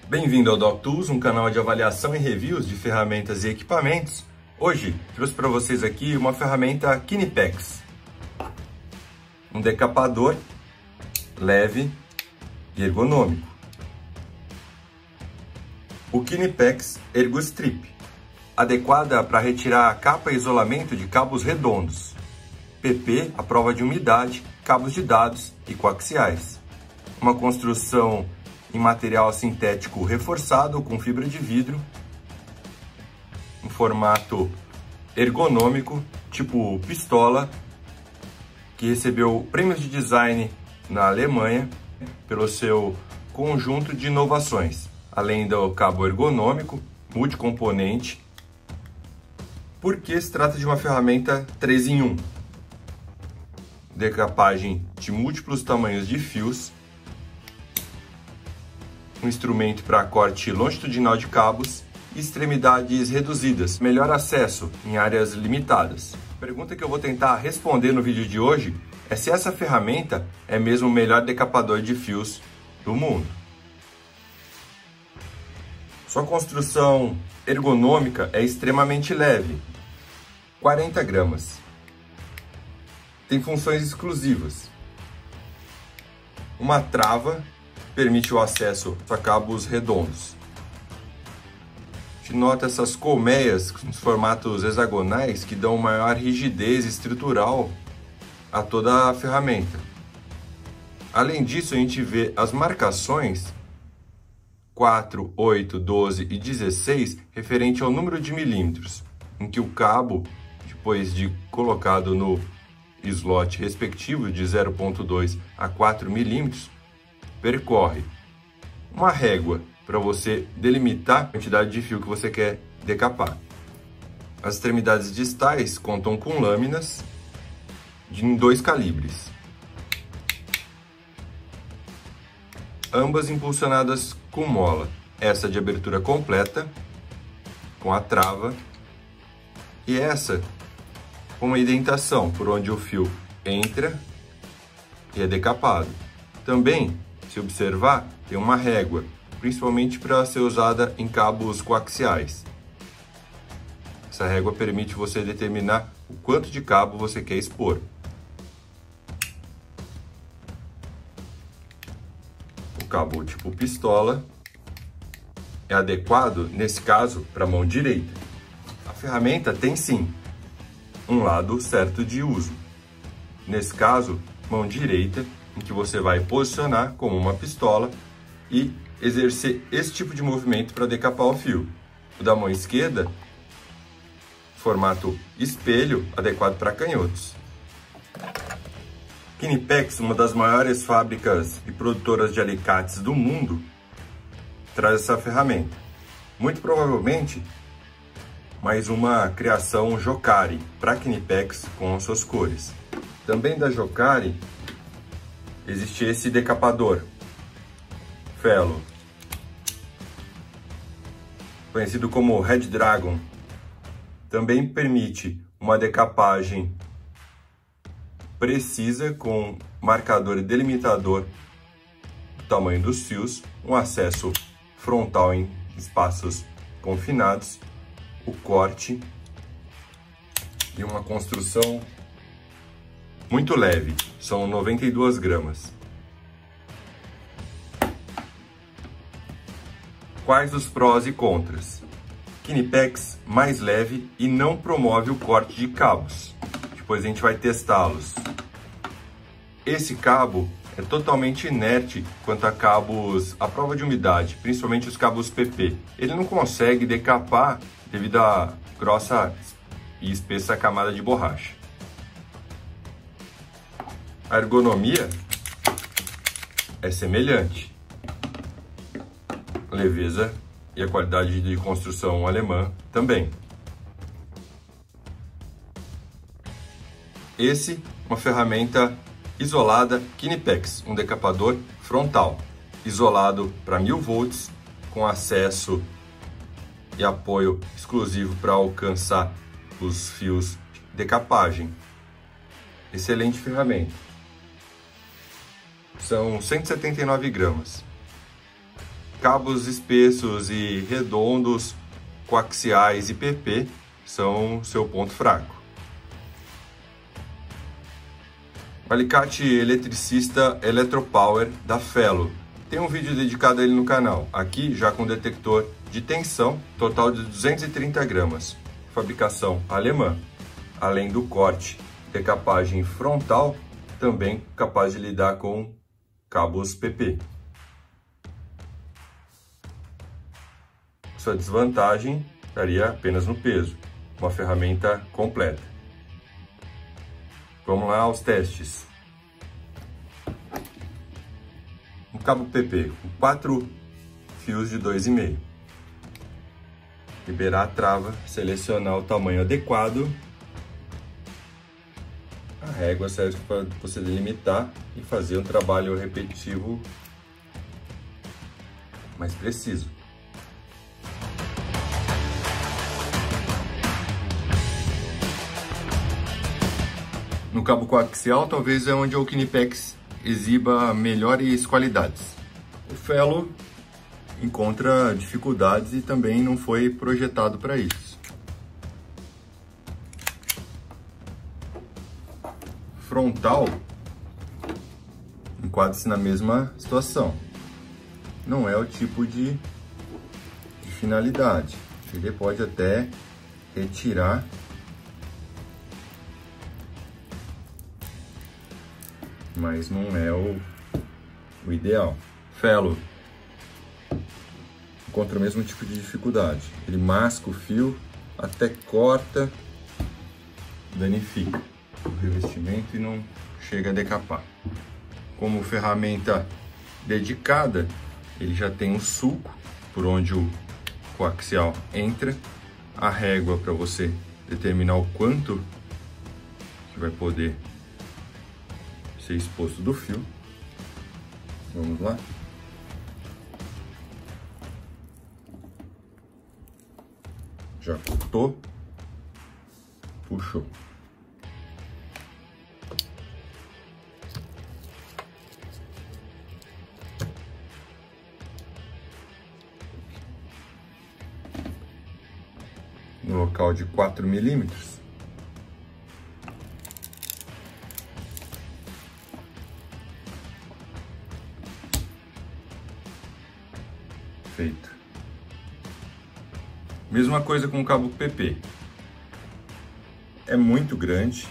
Bem-vindo ao DocTools, um canal de avaliação e reviews de ferramentas e equipamentos. Hoje trouxe para vocês aqui uma ferramenta Kinipex, um decapador leve e ergonômico. O Kinipex ErgoStrip, adequada para retirar a capa e isolamento de cabos redondos, PP à prova de umidade, cabos de dados e coaxiais. Uma construção em material sintético reforçado com fibra de vidro, em formato ergonômico, tipo pistola, que recebeu prêmios de design na Alemanha pelo seu conjunto de inovações, além do cabo ergonômico, multicomponente, porque se trata de uma ferramenta 3 em 1. Decapagem de múltiplos tamanhos de fios, um instrumento para corte longitudinal de cabos e extremidades reduzidas, melhor acesso em áreas limitadas. A pergunta que eu vou tentar responder no vídeo de hoje é se essa ferramenta é mesmo o melhor decapador de fios do mundo. Sua construção ergonômica é extremamente leve, 40 gramas. Tem funções exclusivas. Uma trava permite o acesso a cabos redondos. A gente nota essas colmeias com formatos hexagonais que dão maior rigidez estrutural a toda a ferramenta. Além disso, a gente vê as marcações 4, 8, 12 e 16 referente ao número de milímetros, em que o cabo, depois de colocado no slot respectivo de 0,2 a 4 milímetros, percorre uma régua para você delimitar a quantidade de fio que você quer decapar. As extremidades distais contam com lâminas em 2 calibres, ambas impulsionadas com mola, essa de abertura completa, com a trava, e essa com uma indentação por onde o fio entra e é decapado. Também, se observar, tem uma régua, principalmente para ser usada em cabos coaxiais. Essa régua permite você determinar o quanto de cabo você quer expor. O cabo tipo pistola é adequado, nesse caso, para a mão direita. A ferramenta tem sim um lado certo de uso. Nesse caso, mão direita, em que você vai posicionar como uma pistola e exercer esse tipo de movimento para decapar o fio. O da mão esquerda, formato espelho, adequado para canhotos. Kinipex, uma das maiores fábricas e produtoras de alicates do mundo, traz essa ferramenta. Muito provavelmente, mais uma criação Jocari para Kinipex com suas cores. Também da Jocari existe esse decapador Fellow, conhecido como Red Dragon. Também permite uma decapagem precisa com marcador e delimitador do tamanho dos fios, um acesso frontal em espaços confinados, o corte e uma construção muito leve, são 92 gramas. Quais os prós e contras? Kinipex mais leve e não promove o corte de cabos. Depois a gente vai testá-los. Esse cabo é totalmente inerte quanto a cabos à prova de umidade, principalmente os cabos PP. Ele não consegue decapar devido à grossa e espessa camada de borracha. A ergonomia é semelhante. Leveza e a qualidade de construção alemã também. Esse, uma ferramenta isolada Kinipex, um decapador frontal, isolado para 1000 volts, com acesso e apoio exclusivo para alcançar os fios de decapagem. Excelente ferramenta. São 179 gramas. Cabos espessos e redondos, coaxiais e PP são seu ponto fraco. O alicate eletricista Electropower da Felo. Tem um vídeo dedicado a ele no canal, aqui já com detector de tensão, total de 230 gramas, fabricação alemã, além do corte, decapagem frontal, também capaz de lidar com cabos PP. Sua desvantagem estaria apenas no peso, uma ferramenta completa. Vamos lá aos testes. Um cabo PP com 4 fios de 2,5. Liberar a trava, selecionar o tamanho adequado. A régua serve para você delimitar e fazer um trabalho repetitivo mais preciso. No cabo coaxial, talvez é onde o Knipex exiba melhores qualidades. O Felo encontra dificuldades e também não foi projetado para isso. Frontal enquadra-se na mesma situação. Não é o tipo de finalidade. Ele pode até retirar, mas não é o ideal. Felo encontra o mesmo tipo de dificuldade. Ele masca o fio, até corta, danifica o revestimento e não chega a decapar. Como ferramenta dedicada, ele já tem um sulco por onde o coaxial entra, a régua para você determinar o quanto que vai poder ser exposto do fio. Vamos lá. Já cortou, puxou. No local de 4 milímetros. Feito. Mesma coisa com o cabo PP. É muito grande.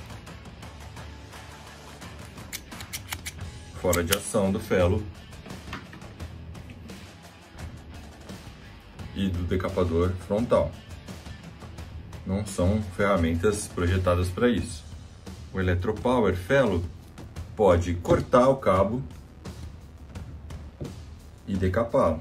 Fora de ação do Felo e do decapador frontal. Não são ferramentas projetadas para isso. O Electropower Felo pode cortar o cabo e decapá-lo.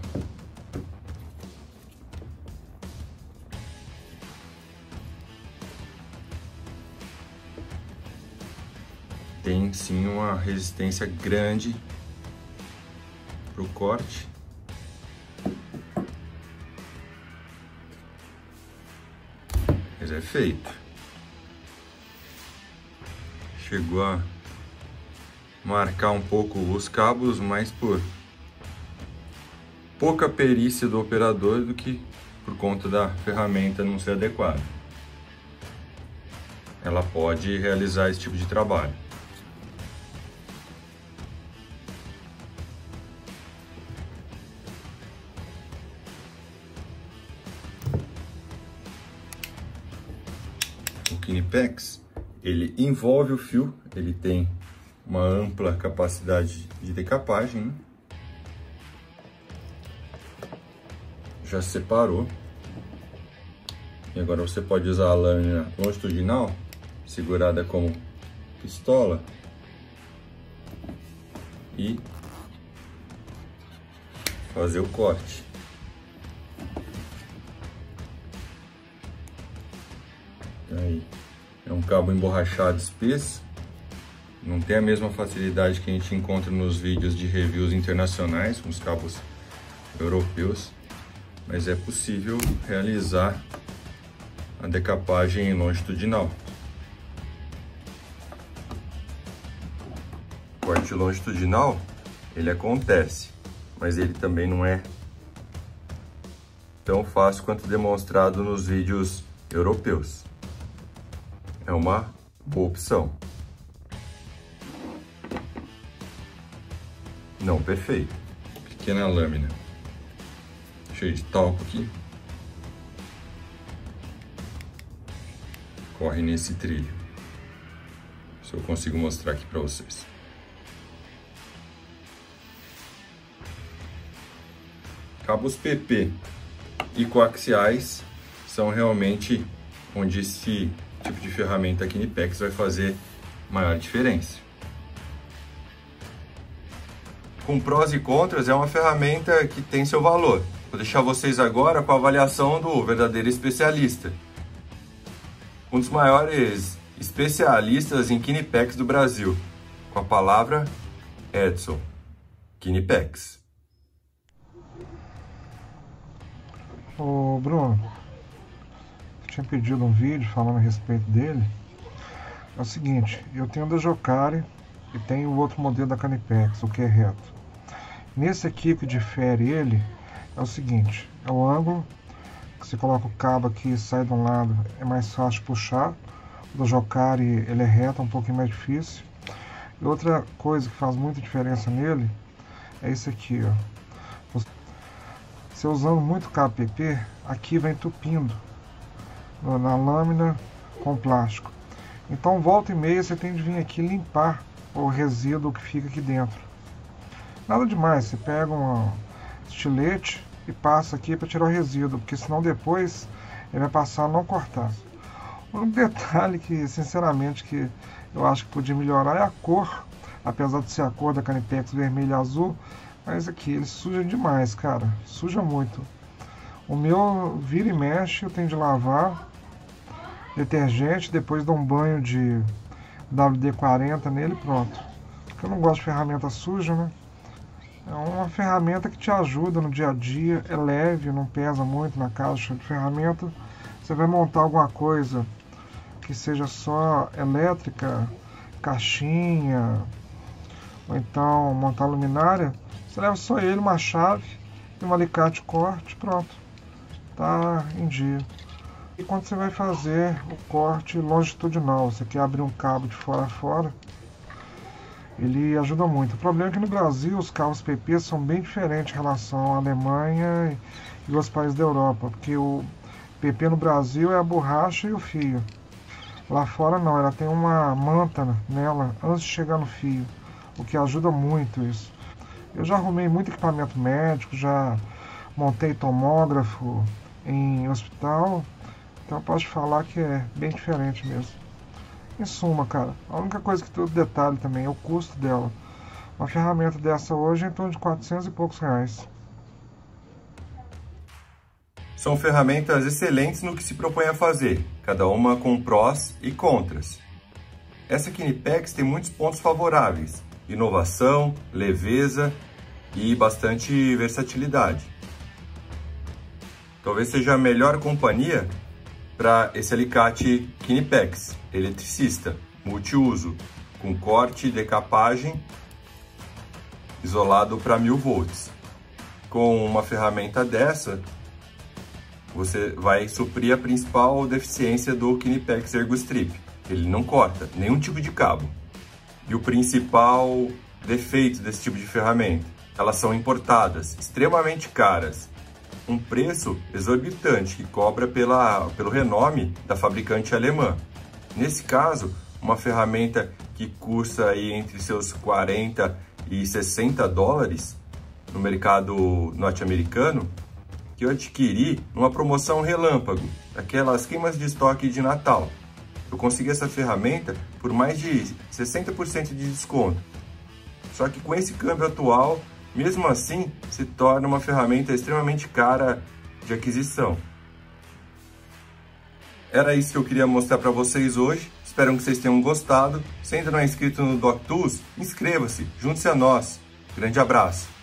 Tem sim uma resistência grande para o corte. Mas é feito. Chegou a marcar um pouco os cabos, mas por pouca perícia do operador do que por conta da ferramenta não ser adequada. Ela pode realizar esse tipo de trabalho. O Knipex, ele envolve o fio, ele tem uma ampla capacidade de decapagem, né? Já separou. E agora você pode usar a lâmina longitudinal, segurada como pistola, e fazer o corte. Aí, é um cabo emborrachado espesso, não tem a mesma facilidade que a gente encontra nos vídeos de reviews internacionais, com os cabos europeus, mas é possível realizar a decapagem longitudinal. O corte longitudinal, ele acontece, mas ele também não é tão fácil quanto demonstrado nos vídeos europeus. É uma boa opção. Não perfeito. Pequena lâmina. Cheio de talco aqui. Corre nesse trilho. Se eu consigo mostrar aqui para vocês. Cabos PP e coaxiais são realmente onde esse tipo de ferramenta Knipex vai fazer maior diferença. Com prós e contras, é uma ferramenta que tem seu valor. Vou deixar vocês agora com a avaliação do verdadeiro especialista. Um dos maiores especialistas em Knipex do Brasil. Com a palavra Edson. Knipex. Ô Bruno, eu tinha pedido um vídeo falando a respeito dele. É o seguinte, eu tenho o da Jocari e tenho o outro modelo da Knipex, o que é reto. Nesse aqui, o que difere ele é o seguinte, é o ângulo, que você coloca o cabo aqui e sai de um lado, é mais fácil de puxar. O do Jocari, ele é reto, é um pouquinho mais difícil. E outra coisa que faz muita diferença nele é esse aqui, ó. Você usando muito cabo PP, aqui vai entupindo na lâmina com plástico. Então volta e meia você tem de vir aqui limpar o resíduo que fica aqui dentro. Nada demais, você pega um estilete e passa aqui para tirar o resíduo, porque senão depois ele vai passar a não cortar. Um detalhe que, sinceramente, que eu acho que podia melhorar é a cor, apesar de ser a cor da Knipex vermelho e azul, mas aqui ele suja demais, cara, suja muito. O meu vira e mexe, eu tenho de lavar detergente, depois dou um banho de WD-40 nele e pronto. Porque eu não gosto de ferramenta suja, né? É uma ferramenta que te ajuda no dia a dia, é leve, não pesa muito na caixa de ferramenta. Você vai montar alguma coisa que seja só elétrica, caixinha, ou então montar luminária, você leva só ele, uma chave e um alicate de corte, pronto, tá em dia. E quando você vai fazer o corte longitudinal, você quer abrir um cabo de fora a fora, ele ajuda muito. O problema é que no Brasil os carros PP são bem diferentes em relação à Alemanha e os países da Europa, porque o PP no Brasil é a borracha e o fio. Lá fora não, ela tem uma manta nela antes de chegar no fio, o que ajuda muito isso. Eu já arrumei muito equipamento médico, já montei tomógrafo em hospital, então eu posso falar que é bem diferente mesmo. Em suma, cara, a única coisa que tem o detalhe também é o custo dela. Uma ferramenta dessa hoje é em torno de 400 e poucos reais. São ferramentas excelentes no que se propõe a fazer, cada uma com prós e contras. Essa Knipex tem muitos pontos favoráveis: inovação, leveza e bastante versatilidade. Talvez seja a melhor companhia para esse alicate Knipex, eletricista, multiuso, com corte e decapagem, isolado para 1000 volts. Com uma ferramenta dessa, você vai suprir a principal deficiência do Knipex ErgoStrip. Ele não corta nenhum tipo de cabo. E o principal defeito desse tipo de ferramenta: elas são importadas, extremamente caras. Um preço exorbitante que cobra pelo renome da fabricante alemã. Nesse caso, uma ferramenta que custa aí entre seus 40 e 60 dólares no mercado norte-americano, que eu adquiri numa promoção relâmpago, aquelas queimas de estoque de Natal. Eu consegui essa ferramenta por mais de 60% de desconto. Só que com esse câmbio atual, mesmo assim, se torna uma ferramenta extremamente cara de aquisição. Era isso que eu queria mostrar para vocês hoje. Espero que vocês tenham gostado. Se ainda não é inscrito no DocTools, inscreva-se, junte-se a nós. Grande abraço!